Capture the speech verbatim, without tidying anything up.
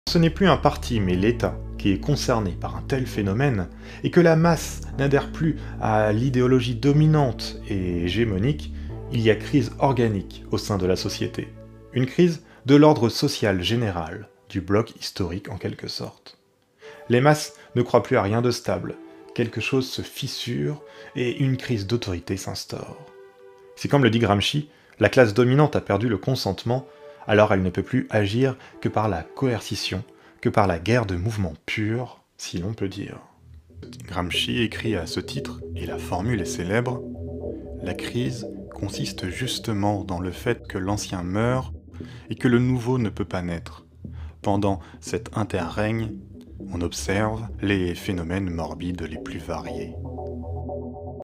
Ce n'est plus un parti mais l'État qui est concerné par un tel phénomène, et que la masse n'adhère plus à l'idéologie dominante et hégémonique, il y a crise organique au sein de la société. Une crise de l'ordre social général, du bloc historique en quelque sorte. Les masses ne croient plus à rien de stable, quelque chose se fissure et une crise d'autorité s'instaure. C'est comme le dit Gramsci, la classe dominante a perdu le consentement, alors elle ne peut plus agir que par la coercition, que par la guerre de mouvement pur, si l'on peut dire. Gramsci écrit à ce titre, et la formule est célèbre, « La crise consiste justement dans le fait que l'ancien meurt et que le nouveau ne peut pas naître. Pendant cet interrègne, on observe les phénomènes morbides les plus variés. »